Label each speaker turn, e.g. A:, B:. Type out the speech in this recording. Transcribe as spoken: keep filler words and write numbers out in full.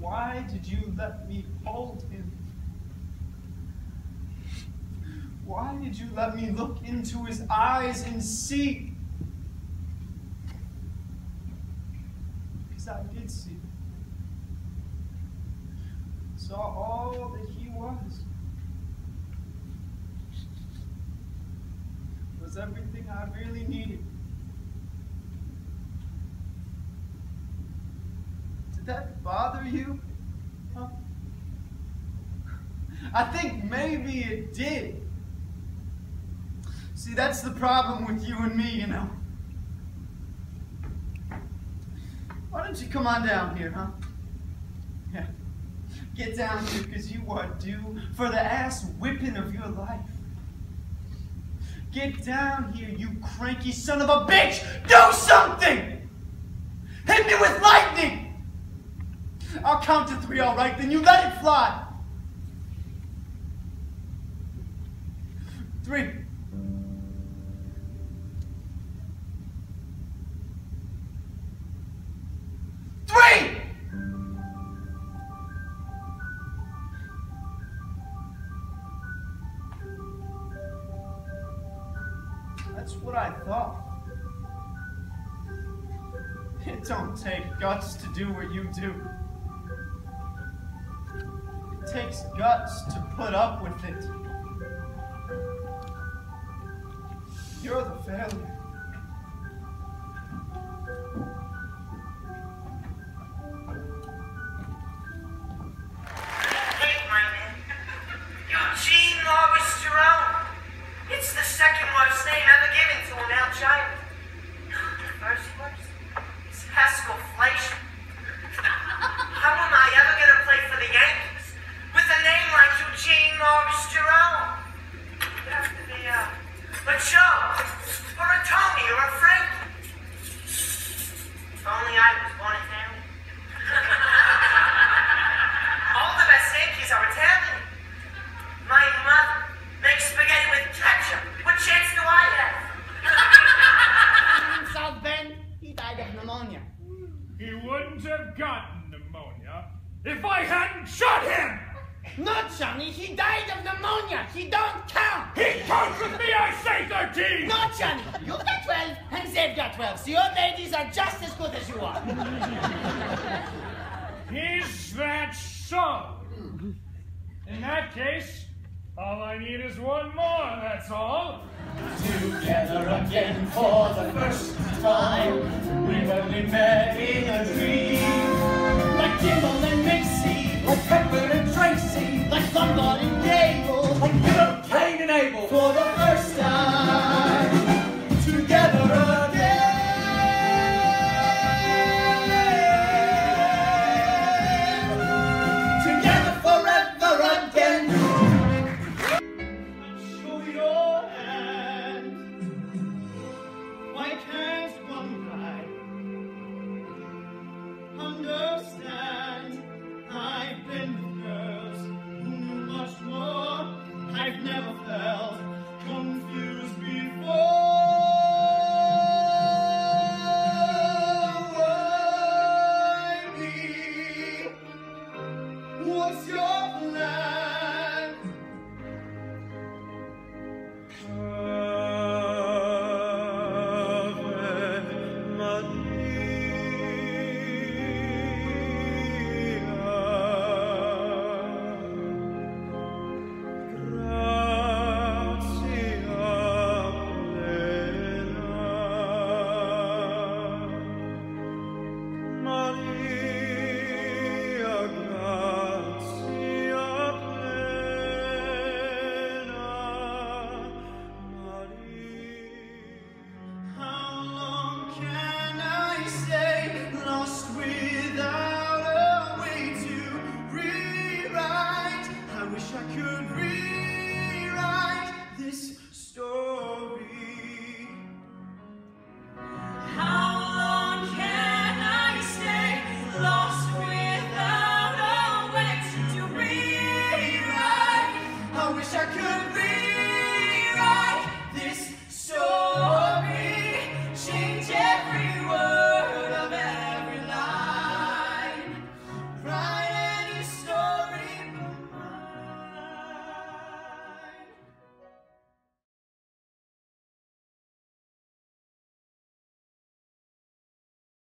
A: Why did you let me hold him? Why did you let me look into his eyes and see? Because I did see. Saw all that he was. Was everything I really needed. Did that bother you? Huh? I think maybe it did. See, that's the problem with you and me, you know. Why don't you come on down here, huh? Yeah. Get down here, because you are due for the ass whipping of your life. Get down here, you cranky son of a bitch! Do something! Hit me with lightning! I'll count to three, all right? Then you let it fly. Three. Three! That's what I thought. It don't take guts to do what you do. It takes guts to put up with it. You're the failure.
B: Hey, my man. Eugene Maurice Jerome. It's the second worst name ever given to an Al child. The first worst is Haskell Fleischer. How am I ever going to play for the Yankees with a name like Eugene Maurice Jerome? It'd have to be a, a Joe, or a Tony, or a Frankie. If only I was born Italian. All the best Yankees are Italian. My mother makes spaghetti with ketchup. What chance do I have?
C: In South Bend, he died of pneumonia.
D: He wouldn't have gotten pneumonia if I hadn't shot him!
C: No, Johnny, he died of pneumonia. He don't count.
D: He counts with me, I say thirteen!
C: No, Johnny, you've got twelve and they've got twelve. So your ladies are just as good as you are.
D: Is that so? In that case, all I need is one more, that's all.
E: Together again for the first time, we've only met in a dream.
C: Like Kimball and Mixie,
E: Like Pepper and Tracy,
C: like Gumball and Gay.